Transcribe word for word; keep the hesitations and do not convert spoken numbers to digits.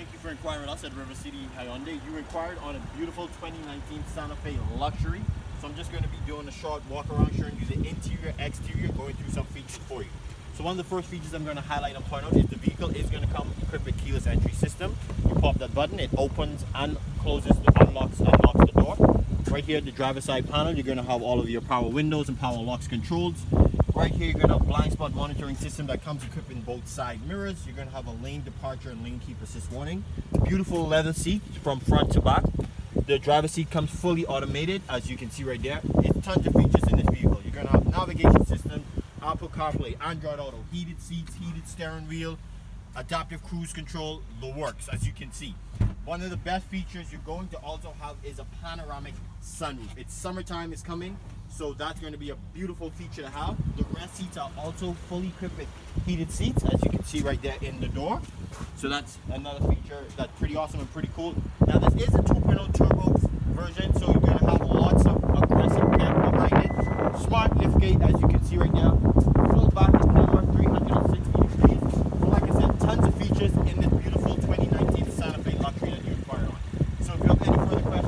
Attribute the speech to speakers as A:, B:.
A: thank you for inquiring with us at River City Hyundai. You inquired on a beautiful twenty nineteen Santa Fe Luxury. So I'm just going to be doing a short walk around, showing you the interior, exterior, going through some features for you. So one of the first features I'm going to highlight and point out is the vehicle is going to come equipped with keyless entry system. You pop that button, it opens and closes, the unlocks and locks the door. Right here at the driver's side panel, you're going to have all of your power windows and power locks controls. Right here, you're going to have a blind spot monitoring system that comes equipped in both side mirrors. You're going to have a lane departure and lane keep assist warning. Beautiful leather seats from front to back. The driver's seat comes fully automated, as you can see right there. It's tons of features in this vehicle. You're going to have navigation system, Apple CarPlay, Android Auto, heated seats, heated steering wheel, adaptive cruise control, the works, as you can see. One of the best features you're going to also have is a panoramic sunroof. It's summertime is coming, so that's going to be a beautiful feature to have. The rear seats are also fully equipped with heated seats, as you can see right there in the door. So that's another feature that's pretty awesome and pretty cool. Now this is a two point oh turbo version, so you're going to have lots of aggressive camera behind it. Smart lift gate, as you can see right now. Full back camera, three hundred sixty degrees. So like I said, tons of features in this beautiful twenty nineteen Santa Fe Luxury that you inquired on. So if you have any further questions,